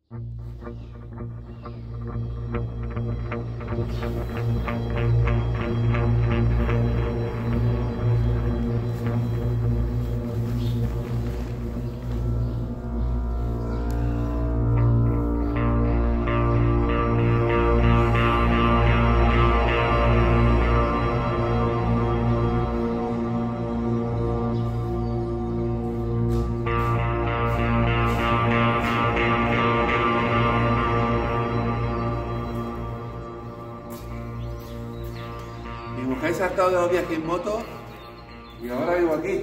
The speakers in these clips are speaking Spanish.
Mi mujer se ha hartado de los viajes en moto y ahora vivo aquí.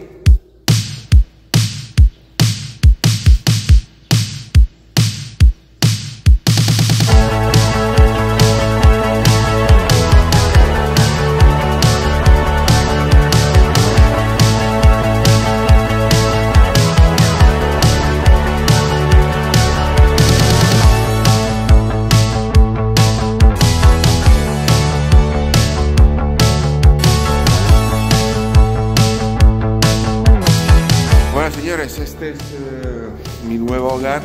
Señores, este es mi nuevo hogar.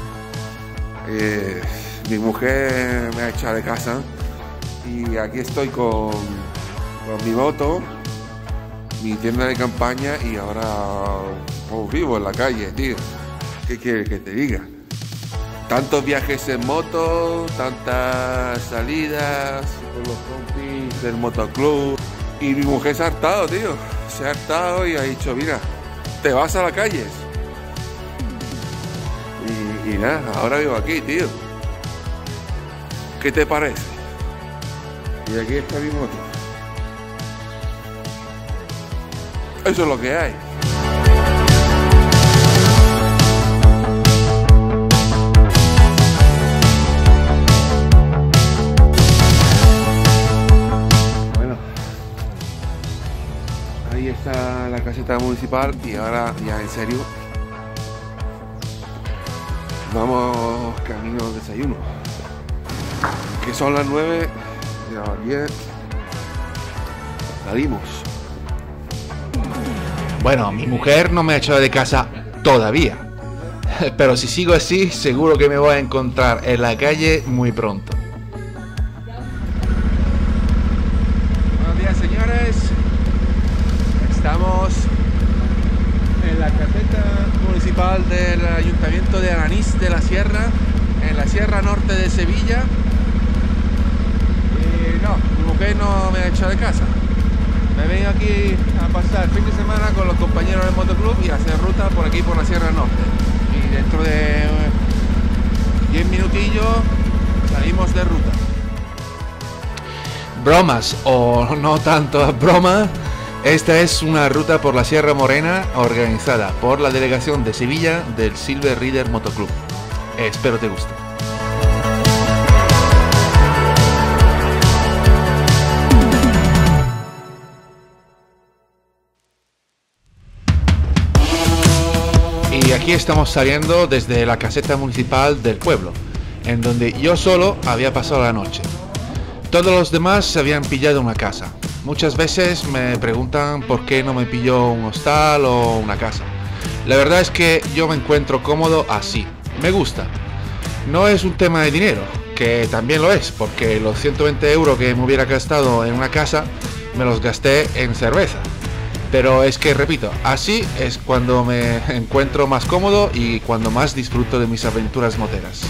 Mi mujer me ha echado de casa y aquí estoy con mi moto, mi tienda de campaña y ahora vivo en la calle, tío. ¿Qué quieres que te diga? Tantos viajes en moto, tantas salidas con los compis del motoclub y mi mujer se ha hartado, tío. Se ha hartado y ha dicho, mira, te vas a la calle. Y nada, ahora vivo aquí, tío. ¿Qué te parece? Y aquí está mi moto. Eso es lo que hay. Bueno, ahí está la caseta municipal y ahora ya en serio vamos camino al desayuno, que son las 9 y a las 10 salimos. Bueno, mi mujer no me ha echado de casa todavía, pero si sigo así seguro que me voy a encontrar en la calle muy pronto. Buenos días, señores. Estamos en la caseta municipal del Ayuntamiento de Alanís de la Sierra, en la Sierra Norte de Sevilla. Y no, mi mujer no me ha echado de casa. Me he venido aquí a pasar el fin de semana con los compañeros del motoclub y a hacer ruta por aquí por la Sierra Norte. Y dentro de 10 minutillos salimos de ruta. Bromas o no tanto bromas. Esta es una ruta por la Sierra Morena organizada por la delegación de Sevilla del Silver Rider Motoclub. Espero te guste. Y aquí estamos saliendo desde la caseta municipal del pueblo, en donde yo solo había pasado la noche. Todos los demás se habían pillado una casa. Muchas veces me preguntan por qué no me pilló un hostal o una casa. La verdad es que yo me encuentro cómodo así. Me gusta. No es un tema de dinero, que también lo es, porque los 120 euros que me hubiera gastado en una casa me los gasté en cerveza. Pero es que, repito, así es cuando me encuentro más cómodo y cuando más disfruto de mis aventuras moteras.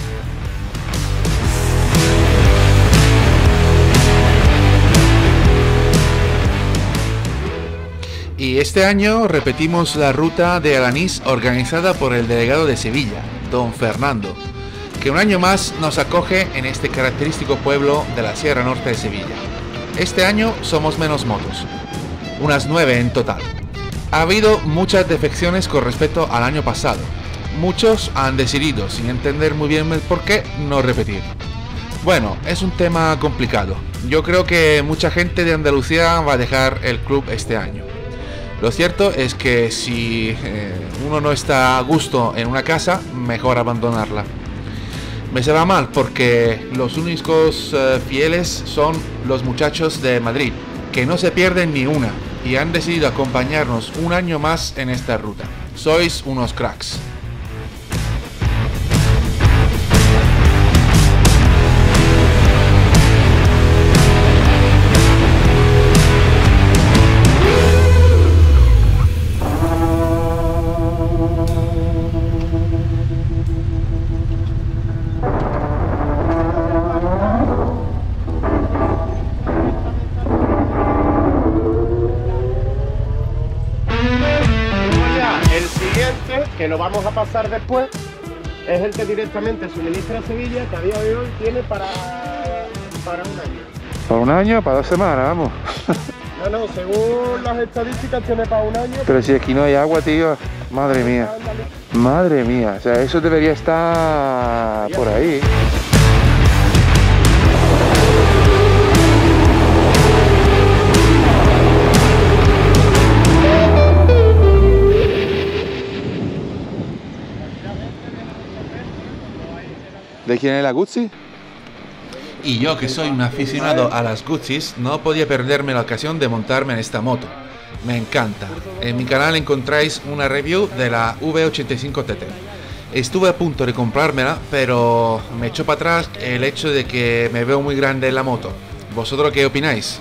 Y este año repetimos la ruta de Alanís organizada por el delegado de Sevilla, don Fernando, que un año más nos acoge en este característico pueblo de la Sierra Norte de Sevilla. Este año somos menos motos, unas 9 en total. Ha habido muchas defecciones con respecto al año pasado. Muchos han decidido, sin entender muy bien el porqué, no repetir. Bueno, es un tema complicado. Yo creo que mucha gente de Andalucía va a dejar el club este año. Lo cierto es que si uno no está a gusto en una casa, mejor abandonarla. Me sabe mal porque los únicos fieles son los muchachos de Madrid, que no se pierden ni una y han decidido acompañarnos un año más en esta ruta. Sois unos cracks. Este, que lo vamos a pasar después, es el que directamente suministra a Sevilla, que a día de hoy tiene para un año. ¿Para un año? ¿Para 2 semanas? Vamos. No, según las estadísticas tiene para un año. Pero si aquí no hay agua, tío, madre mía. Madre mía, o sea, eso debería estar por ahí. ¿De quién es la Guzzi? Y yo, que soy un aficionado a las Guzzis, no podía perderme la ocasión de montarme en esta moto. Me encanta. En mi canal encontráis una review de la V85TT. Estuve a punto de comprármela, pero me echó para atrás el hecho de que me veo muy grande en la moto. ¿Vosotros qué opináis?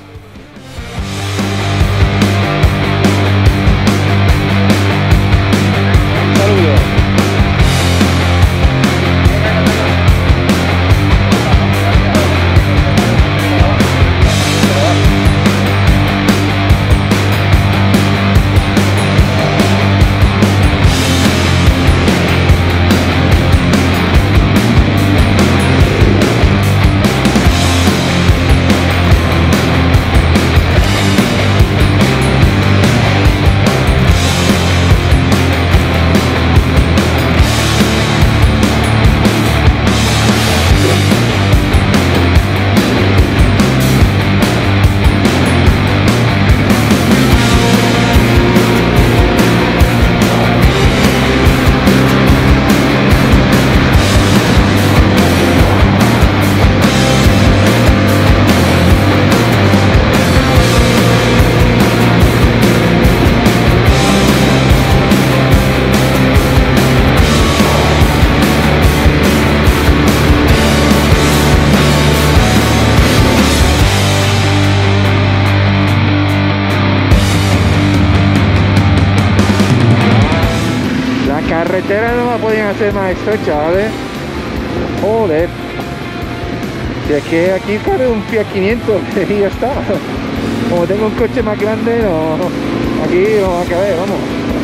Carretera no la podían hacer más estrecha, ¿vale? Joder. Si es que aquí cabe un Fiat 500 y ya está. Como tengo un coche más grande, no, aquí no va a caber, vamos.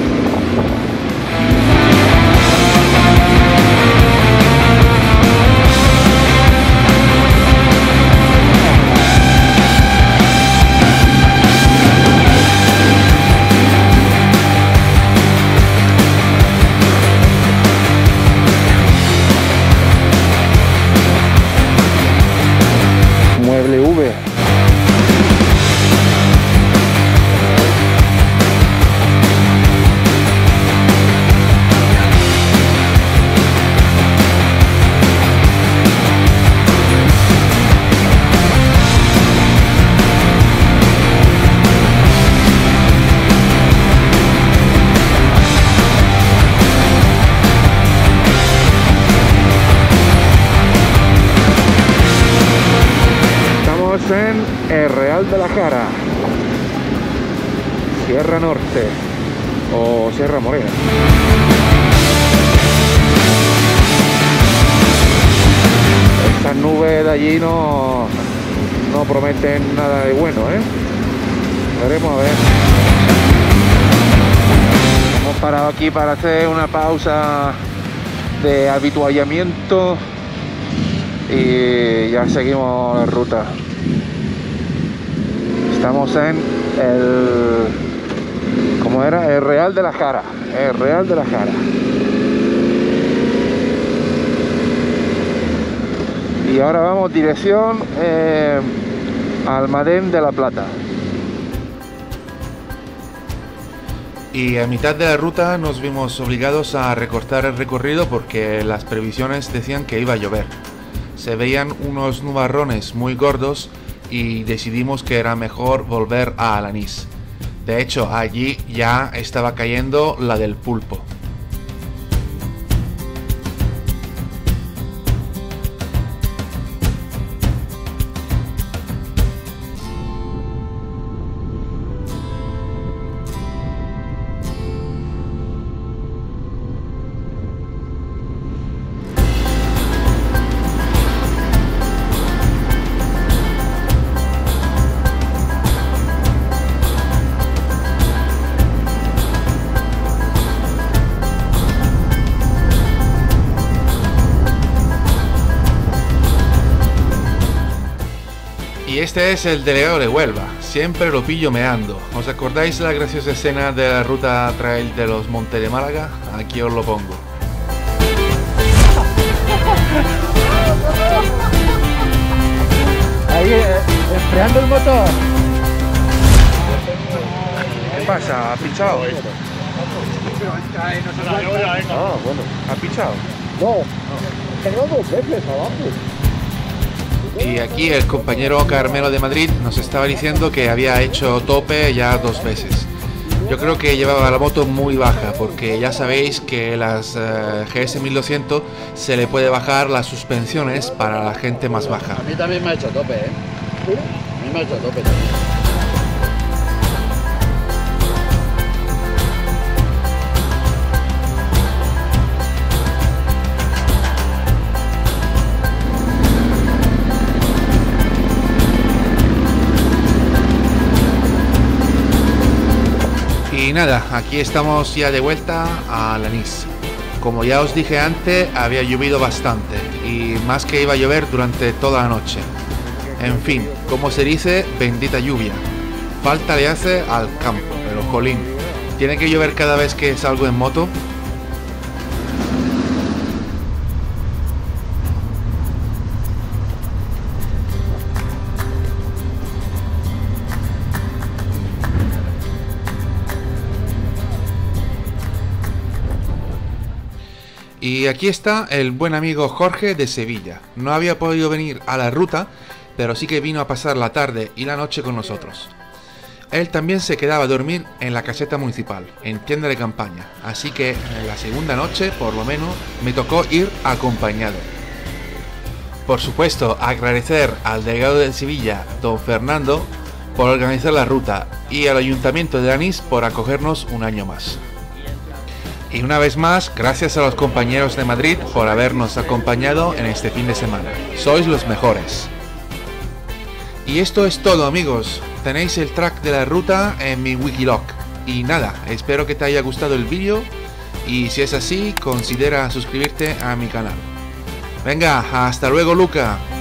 Mueble V. En el Real de la Jara, Sierra Norte o Sierra Morena. Estas nubes de allí no prometen nada de bueno, ¿eh? Veremos a ver. Hemos parado aquí para hacer una pausa de habituallamiento y ya seguimos la ruta. Estamos en ¿cómo era? El Real de la Jara. El Real de la Jara. Y ahora vamos dirección Almadén de la Plata. Y a mitad de la ruta nos vimos obligados a recortar el recorrido porque las previsiones decían que iba a llover. Se veían unos nubarrones muy gordos y decidimos que era mejor volver a Alanís. De hecho, allí ya estaba cayendo la del pulpo. este es el delegado de Huelva, siempre lo pillo meando. ¿Os acordáis la graciosa escena de la ruta trail de los Montes de Málaga? Aquí os lo pongo. Ahí, enfriando el motor. ¿Qué pasa? ¿Ha pichado? Ah, bueno. ¿Ha pichado? No, tengo 2 veces abajo. Y aquí el compañero Carmelo de Madrid nos estaba diciendo que había hecho tope ya 2 veces. Yo creo que llevaba la moto muy baja, porque ya sabéis que las GS 1200 se le puede bajar las suspensiones para la gente más baja. A mí también me ha hecho tope, ¿eh? A mí me ha hecho tope también. Y nada, aquí estamos ya de vuelta a Alanís. Como ya os dije antes, había llovido bastante y más que iba a llover durante toda la noche. En fin, como se dice, bendita lluvia. Falta le hace al campo, pero jolín, ¿tiene que llover cada vez que salgo en moto? Y aquí está el buen amigo Jorge de Sevilla. No había podido venir a la ruta, pero sí que vino a pasar la tarde y la noche con nosotros. Él también se quedaba a dormir en la caseta municipal, en tienda de campaña, así que en la segunda noche, por lo menos, me tocó ir acompañado. Por supuesto, agradecer al delegado de Sevilla, don Fernando, por organizar la ruta y al Ayuntamiento de Alanís por acogernos un año más. Y una vez más, gracias a los compañeros de Madrid por habernos acompañado en este fin de semana. Sois los mejores. Y esto es todo, amigos. Tenéis el track de la ruta en mi Wikiloc. Y nada, espero que te haya gustado el vídeo y si es así, considera suscribirte a mi canal. Venga, hasta luego, Luca.